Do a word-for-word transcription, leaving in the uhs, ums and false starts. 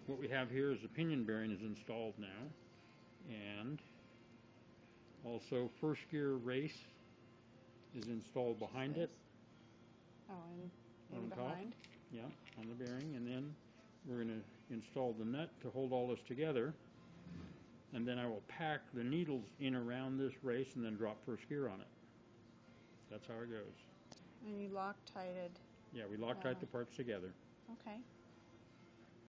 what we have here is the pinion bearing is installed now, and also first gear race is installed behind it. Oh, and, and on behind? Top. Yeah, on the bearing, and then we're going to install the nut to hold all this together, and then I will pack the needles in around this race and then drop first gear on it. That's how it goes. And you Loctited. Yeah, we Loctite uh, the parts together. Okay.